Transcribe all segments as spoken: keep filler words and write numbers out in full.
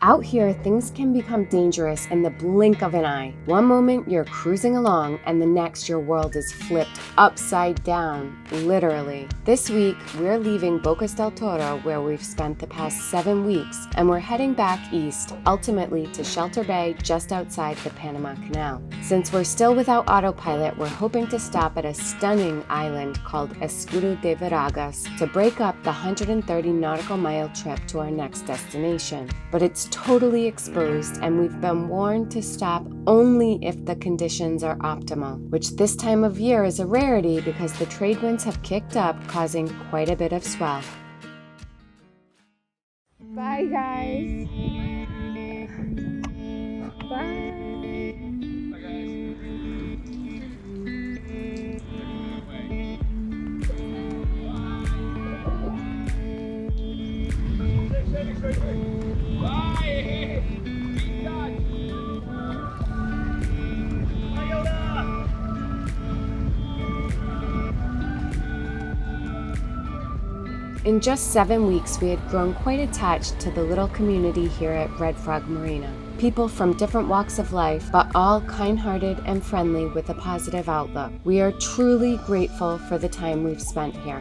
Out here, things can become dangerous in the blink of an eye. One moment you're cruising along, and the next your world is flipped upside down, literally. This week, we're leaving Bocas Del Toro, where we've spent the past seven weeks, and we're heading back east, ultimately to Shelter Bay just outside the Panama Canal. Since we're still without autopilot, we're hoping to stop at a stunning island called Escudo de Veraguas to break up the one hundred thirty nautical mile trip to our next destination. But it's totally exposed, and we've been warned to stop only if the conditions are optimal, which this time of year is a rarity because the trade winds have kicked up, causing quite a bit of swell. Bye guys. Bye. In just seven weeks, we had grown quite attached to the little community here at Red Frog Marina. People from different walks of life, but all kind-hearted and friendly with a positive outlook. We are truly grateful for the time we've spent here.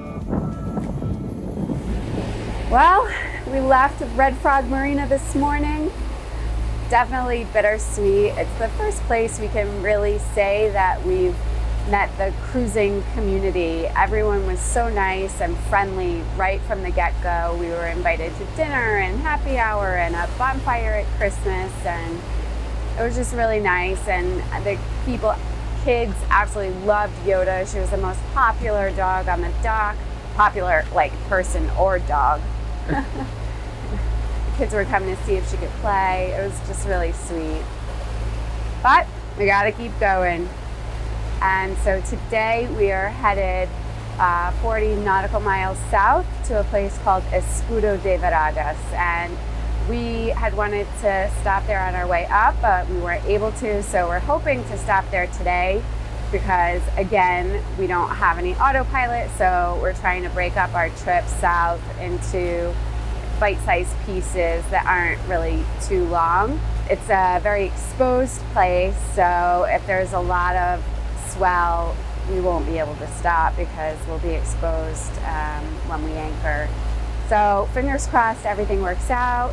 Well, we left Red Frog Marina this morning. Definitely bittersweet. It's the first place we can really say that we've met the cruising community. Everyone was so nice and friendly right from the get-go. We were invited to dinner and happy hour and a bonfire at Christmas, and it was just really nice. And the people, kids absolutely loved Yoda. She was the most popular dog on the dock. Popular like person or dog. The kids were coming to see if she could play. It was just really sweet. But we gotta keep going. And so today we are headed uh, forty nautical miles south to a place called Escudo de Veraguas. And we had wanted to stop there on our way up, but we weren't able to. So we're hoping to stop there today because, again, we don't have any autopilot. So we're trying to break up our trip south into bite-sized pieces that aren't really too long. It's a very exposed place. So if there's a lot of swell, we won't be able to stop because we'll be exposed um, when we anchor. So fingers crossed everything works out,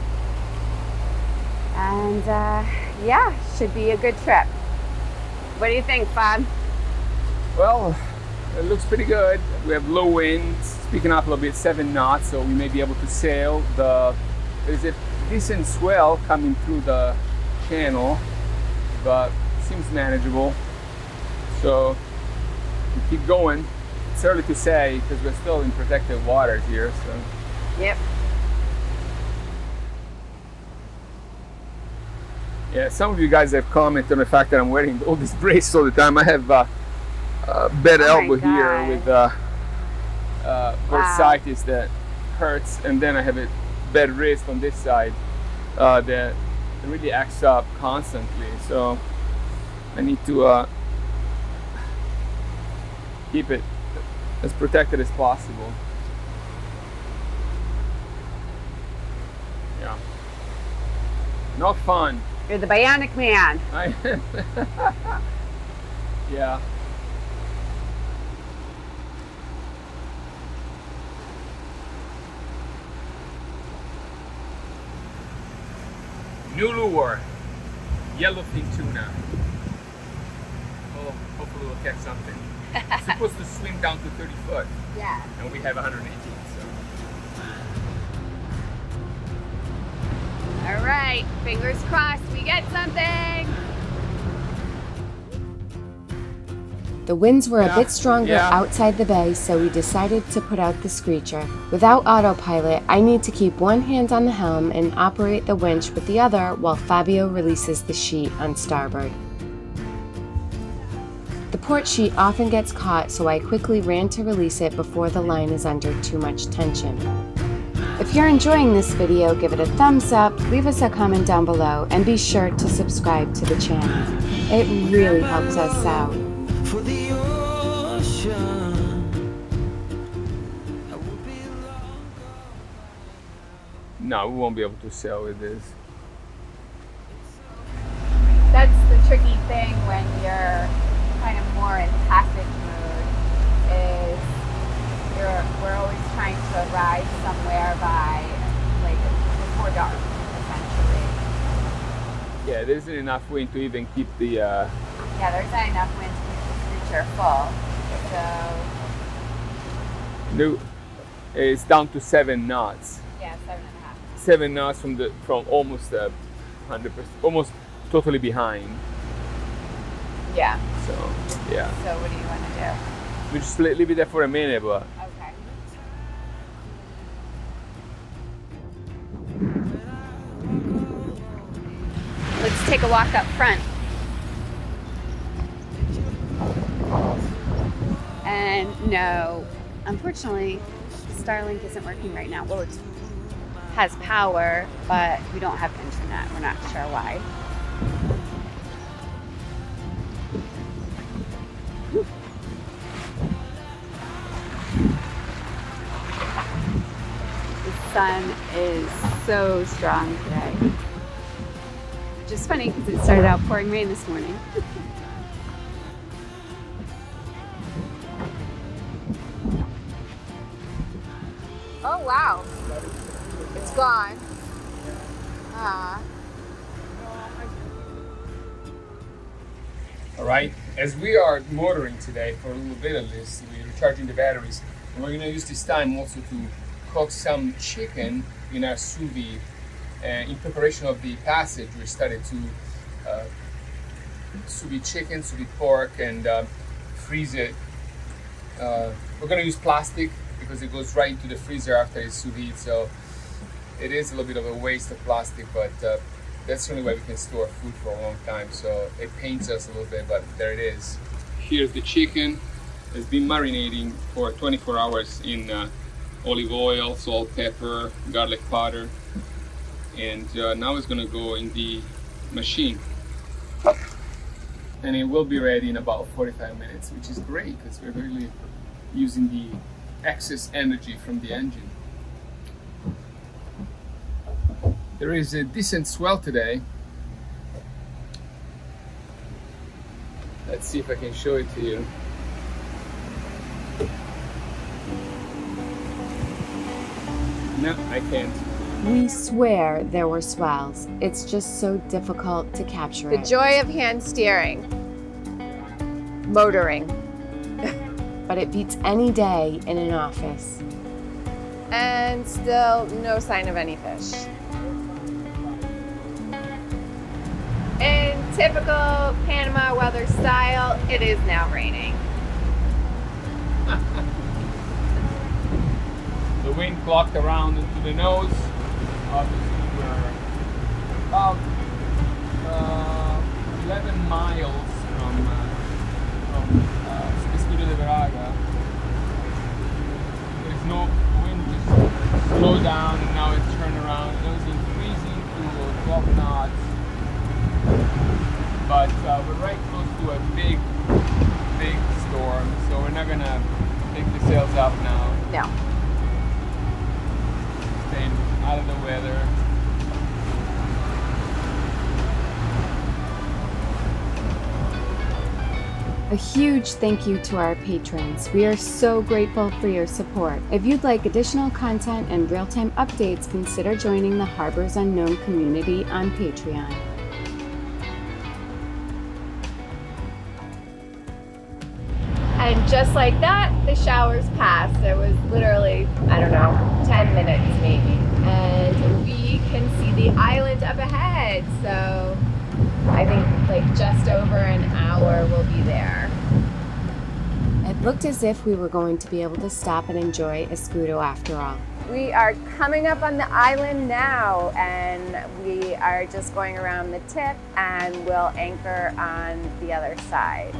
and uh, yeah, should be a good trip. What do you think, Bob? Well, it looks pretty good. We have low winds, picking up a little bit, seven knots, so we may be able to sail. The there's a decent swell coming through the channel, but seems manageable. So we keep going. It's early to say because we're still in protected waters here. So. Yep. Yeah, some of you guys have commented on the fact that I'm wearing all these braces all the time. I have uh, a bad oh elbow here with uh, uh, bursitis wow. that hurts, and then I have a bad wrist on this side uh, that really acts up constantly. So I need to uh, keep it as protected as possible. Yeah. Not fun. You're the bionic man. I yeah. New lure. Yellowfin tuna. Oh, hopefully we'll catch something. It's supposed to swim down to thirty foot. Yeah. And we have one hundred eighteen, so. All right, fingers crossed we get something. The winds were Yeah, a bit stronger yeah. outside the bay, so we decided to put out the screecher. Without autopilot, I need to keep one hand on the helm and operate the winch with the other while Fabio releases the sheet on starboard. The port sheet often gets caught, so I quickly ran to release it before the line is under too much tension. If you're enjoying this video, give it a thumbs up, leave us a comment down below, and be sure to subscribe to the channel. It really helps us out. For the ocean. no, we won't be able to sail with this. That's the tricky thing when you're kind of more in passive mode, is you're, we're always trying to arrive somewhere by, like, before dark, essentially. Yeah, there isn't enough wind to even keep the... Uh... Yeah, there's not enough wind to keep the creature full, so... No, it's down to seven knots. Yeah, seven and a half. Seven knots from the from almost a hundred percent, almost totally behind. Yeah. So yeah. So what do you want to do? We just leave it there for a minute, but. Okay. Let's take a walk up front. And no, unfortunately, Starlink isn't working right now. Well, it has power, but we don't have internet. We're not sure why. The sun is so strong today. Which is funny because it started out pouring rain this morning. Oh wow, it's gone. Ah. All right, as we are motoring today for a little bit of this, we're recharging the batteries, and we're gonna use this time also to cook some chicken in our sous vide. And in preparation of the passage, we started to uh, sous vide chicken, sous vide pork, and uh, freeze it. Uh, we're gonna use plastic because it goes right into the freezer after it's sous vide, so it is a little bit of a waste of plastic, but uh, that's the only way we can store food for a long time, so it pains us a little bit, but there it is. Here's the chicken. It's been marinating for twenty-four hours in uh, olive oil, salt, pepper, garlic powder, and uh, now it's gonna go in the machine. And it will be ready in about forty-five minutes, which is great because we're really using the excess energy from the engine. There is a decent swell today. Let's see if I can show it to you. No, I can't. We swear there were swells. It's just so difficult to capture The it. joy of hand steering. Motoring. But it beats any day in an office. And still no sign of any fish. In typical Panama weather style, it is now raining. The wind blocked around into the nose. Obviously we're about uh, eleven miles from, uh, from uh, Escudo de Veraguas. There's no wind, just slow down, and now it's turned around. It was increasing to twelve knots. But uh, we're right close to a big, big storm, so we're not gonna take the sails up now. No. Staying out of the weather. A huge thank you to our patrons. We are so grateful for your support. If you'd like additional content and real-time updates, consider joining the Harbors Unknown community on Patreon. And just like that, the showers passed. It was literally, I don't know, ten minutes maybe. And we can see the island up ahead. So I think like just over an hour we'll be there. It looked as if we were going to be able to stop and enjoy Escudo after all. We are coming up on the island now, and we are just going around the tip, and we'll anchor on the other side.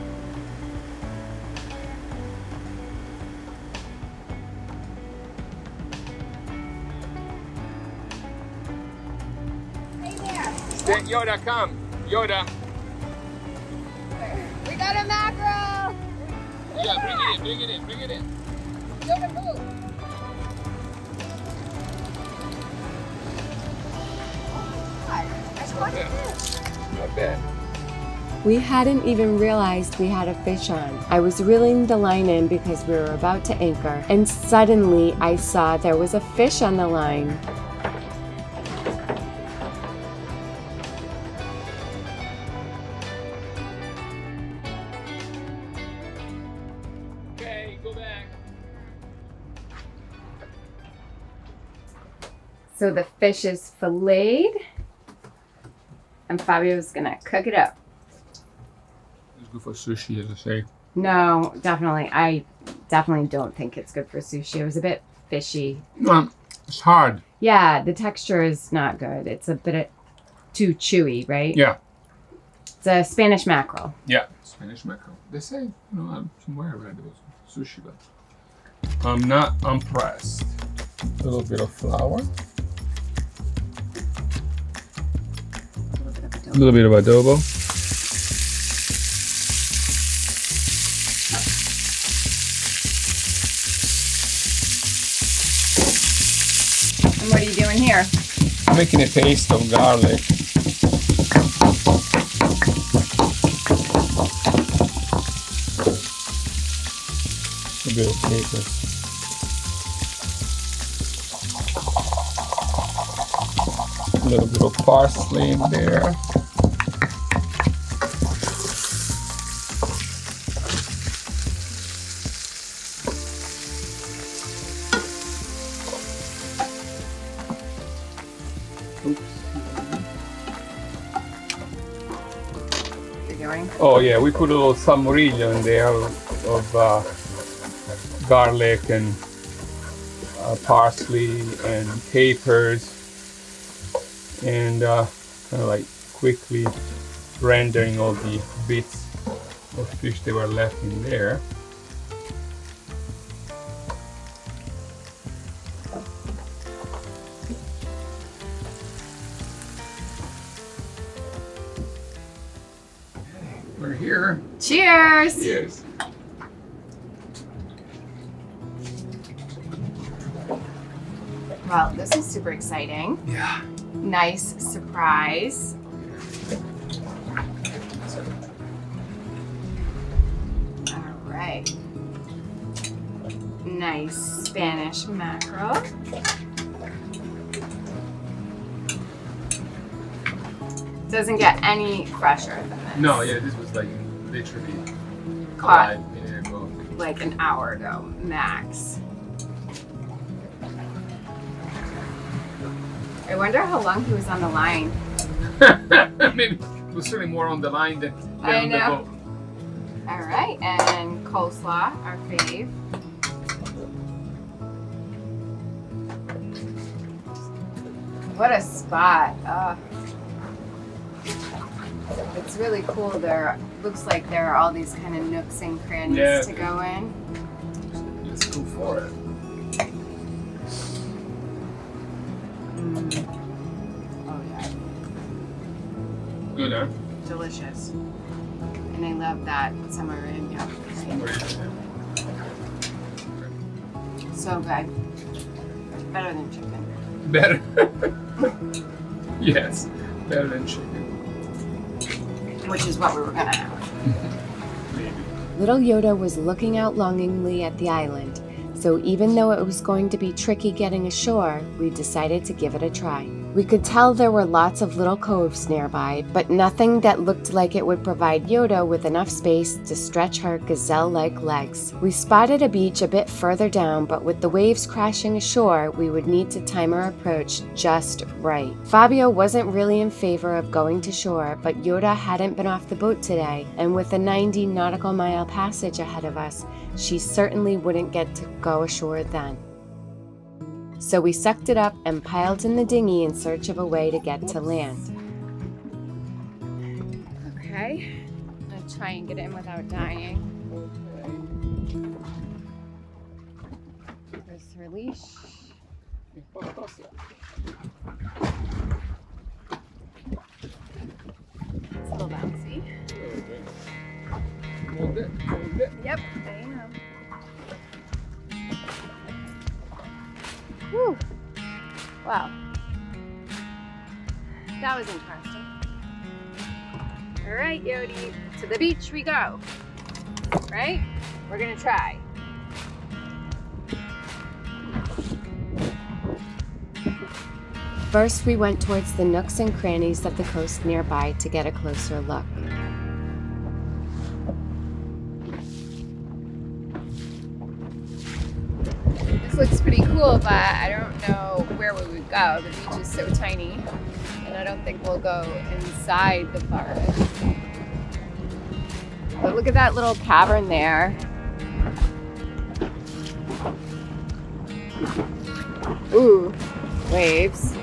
Stay, Yoda, come. Yoda. We got a mackerel! Yeah, bring it in, bring it in, bring it in. Yoda, move! Not bad. Not bad. We hadn't even realized we had a fish on. I was reeling the line in because we were about to anchor, and suddenly I saw there was a fish on the line. Okay, go back. So the fish is filleted, and Fabio's gonna cook it up. It's good for sushi, as I say. No, definitely. I definitely don't think it's good for sushi. It was a bit fishy. No, it's hard. Yeah, the texture is not good. It's a bit too chewy, right? Yeah. It's a Spanish mackerel. Yeah, Spanish mackerel. They say, you know, I'm somewhere I read it was sushi, but I'm not impressed. A little bit of flour. A little bit of adobo. And what are you doing here? I'm making a paste of garlic. A bit of capers. A little bit of parsley in there. Oh yeah, we put a little samorillo in there of, of uh, garlic and uh, parsley and capers, and uh, kind of like quickly rendering all the bits of fish that were left in there. We're here. Cheers! Cheers. Well, this is super exciting. Yeah. Nice surprise. All right. Nice Spanish mackerel. Doesn't get any fresher than this. No, yeah, this was like literally Caught five minutes ago. like an hour ago, max. I wonder how long he was on the line. Maybe it was certainly more on the line than, than I on the know. boat. All right, and coleslaw, our fave. What a spot. Oh. It's really cool. There looks like there are all these kind of nooks and crannies Yeah. to go in. Let's go for it. Mm. Oh yeah, Good, huh? delicious. And I love that samorillo. So good. Better than chicken. Better. Yes, better than chicken. Which is what we were gonna have. Maybe. Little Yoda was looking out longingly at the island, so even though it was going to be tricky getting ashore, we decided to give it a try. We could tell there were lots of little coves nearby, but nothing that looked like it would provide Yoda with enough space to stretch her gazelle-like legs. We spotted a beach a bit further down, but with the waves crashing ashore, we would need to time our approach just right. Fabio wasn't really in favor of going to shore, but Yoda hadn't been off the boat today, and with a ninety nautical mile passage ahead of us, she certainly wouldn't get to go ashore then. So we sucked it up and piled in the dinghy in search of a way to get to land. Okay, I'm gonna try and get in without dying. There's her leash. It's a little bouncy. Hold it, hold it. Yep, I am. Whew. Wow. That was interesting. All right, Yodi, to the beach we go. Right? We're gonna try. First, we went towards the nooks and crannies of the coast nearby to get a closer look. This looks pretty cool, but I don't know where we would go. The beach is so tiny, and I don't think we'll go inside the forest. But look at that little cavern there. Ooh, waves.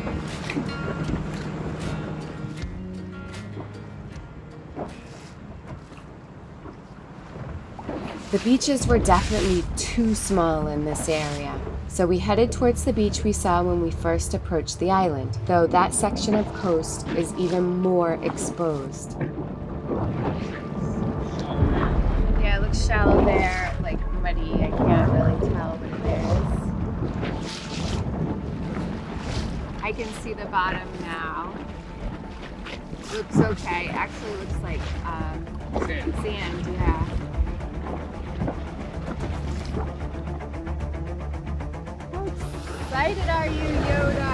The beaches were definitely too small in this area, so we headed towards the beach we saw when we first approached the island, though that section of coast is even more exposed. Yeah, it looks shallow there, like muddy. I can't really tell what it is. I can see the bottom now. Looks okay. Actually looks like um, Sand. sand, yeah. How excited are you, Yoda?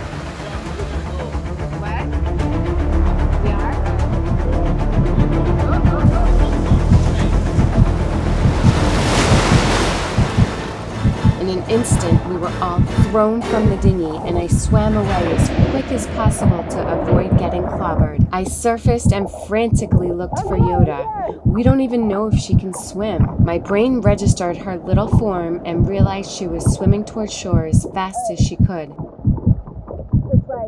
What? We are? Oh, oh, oh. In an instant, we were all thrown from the dinghy, and I swam away as quick as possible to avoid getting clobbered. I surfaced and frantically looked for Yoda. We don't even know if she can swim. My brain registered her little form and realized she was swimming toward shore as fast as she could. Which way?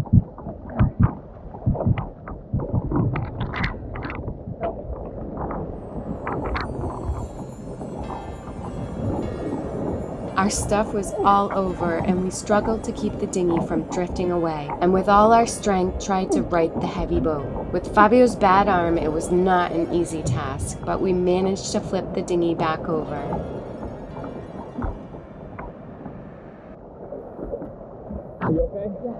Our stuff was all over, and we struggled to keep the dinghy from drifting away, and with all our strength tried to right the heavy boat. With Fabio's bad arm, it was not an easy task, but we managed to flip the dinghy back over. Are you okay? Yeah.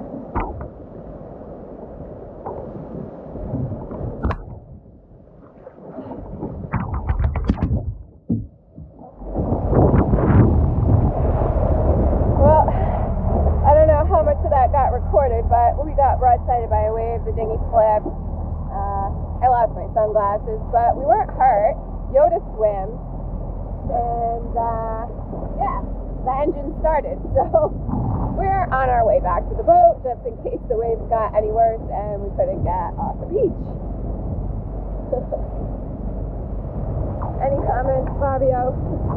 But we got broadsided by a wave, the dinghy flipped. Uh, I lost my sunglasses, but we weren't hurt. Yoda swims, and uh, yeah, the engine started. So we're on our way back to the boat just in case the waves got any worse and we couldn't get off the beach. Any comments, Fabio?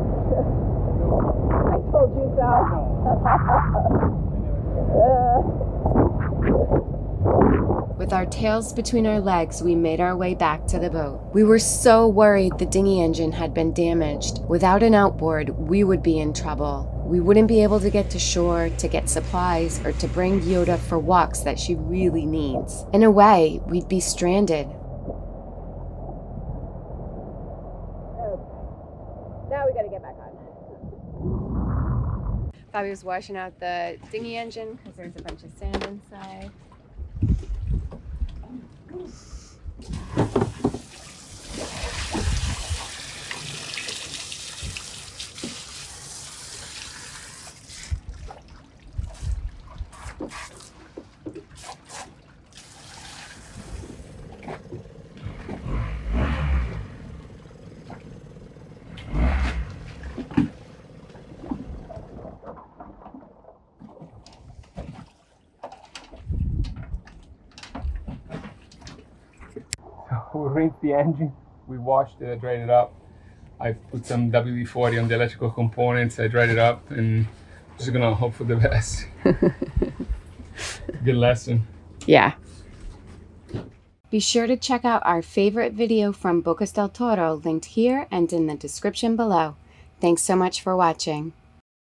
I told you so. uh, With our tails between our legs, we made our way back to the boat. We were so worried the dinghy engine had been damaged. Without an outboard, we would be in trouble. We wouldn't be able to get to shore, to get supplies, or to bring Yoda for walks that she really needs. In a way, we'd be stranded. Now we gotta get back on. Fabio's washing out the dinghy engine because there's a bunch of sand inside. We rinsed the engine, we washed it, I dried it up. I put some W D forty on the electrical components, I dried it up, and just gonna hope for the best. Good lesson. Yeah. Be sure to check out our favorite video from Bocas Del Toro linked here and in the description below. Thanks so much for watching.